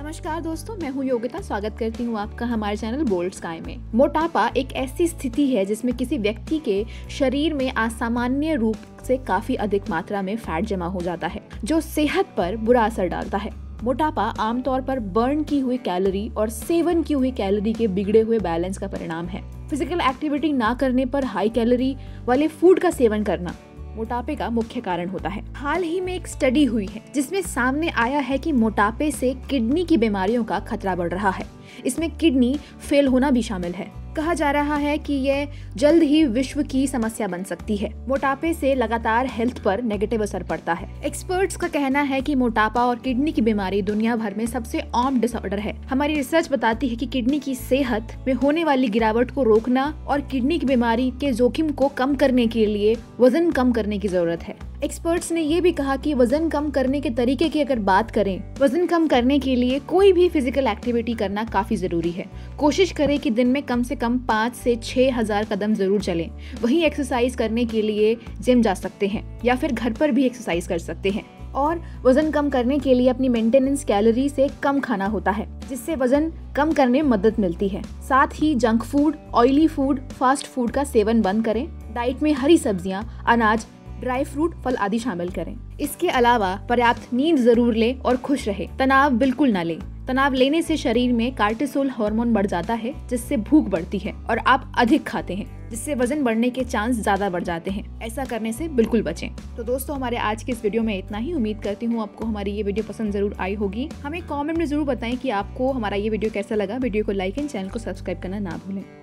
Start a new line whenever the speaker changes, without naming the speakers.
नमस्कार दोस्तों, मैं हूं योगिता। स्वागत करती हूं आपका हमारे चैनल बोल्ड स्काई में। मोटापा एक ऐसी स्थिति है जिसमें किसी व्यक्ति के शरीर में असामान्य रूप से काफी अधिक मात्रा में फैट जमा हो जाता है, जो सेहत पर बुरा असर डालता है। मोटापा आमतौर पर बर्न की हुई कैलोरी और सेवन की हुई कैलोरी के बिगड़े हुए बैलेंस का परिणाम है। फिजिकल एक्टिविटी ना करने पर हाई कैलोरी वाले फूड का सेवन करना मोटापे का मुख्य कारण होता है। हाल ही में एक स्टडी हुई है जिसमें सामने आया है कि मोटापे से किडनी की बीमारियों का खतरा बढ़ रहा है। इसमें किडनी फेल होना भी शामिल है। कहा जा रहा है कि यह जल्द ही विश्व की समस्या बन सकती है। मोटापे से लगातार हेल्थ पर नेगेटिव असर पड़ता है। एक्सपर्ट्स का कहना है कि मोटापा और किडनी की बीमारी दुनिया भर में सबसे आम डिसऑर्डर है। हमारी रिसर्च बताती है कि किडनी की सेहत में होने वाली गिरावट को रोकना और किडनी की बीमारी के जोखिम को कम करने के लिए वजन कम करने की जरूरत है। एक्सपर्ट्स ने ये भी कहा कि वजन कम करने के तरीके की अगर बात करें, वजन कम करने के लिए कोई भी फिजिकल एक्टिविटी करना काफी जरूरी है। कोशिश करें कि दिन में कम से कम 5 से 6 हजार कदम जरूर चलें। वहीं एक्सरसाइज करने के लिए जिम जा सकते हैं या फिर घर पर भी एक्सरसाइज कर सकते हैं। और वजन कम करने के लिए अपनी मेंटेनेंस कैलोरी से कम खाना होता है, जिससे वजन कम करने में मदद मिलती है। साथ ही junk food, oily food, fast food का सेवन बंद करें। डाइट में हरी सब्जियां, अनाज, ड्राई फ्रूट, फल आदि शामिल करें। इसके अलावा पर्याप्त नींद जरूर लें और खुश रहें। तनाव बिल्कुल ना लें। तनाव लेने से शरीर में कार्टिसोल हार्मोन बढ़ जाता है, जिससे भूख बढ़ती है और आप अधिक खाते हैं, जिससे वजन बढ़ने के चांस ज्यादा बढ़ जाते हैं। ऐसा करने से बिल्कुल बचें। तो दोस्तों, हमारे आज के इस वीडियो में इतना ही। उम्मीद करती हूँ आपको हमारी ये वीडियो पसंद जरूर आई होगी। हमें कमेंट में जरूर बताएं कि आपको हमारा ये वीडियो कैसा लगा। वीडियो को लाइक एंड चैनल को सब्सक्राइब करना ना भूलें।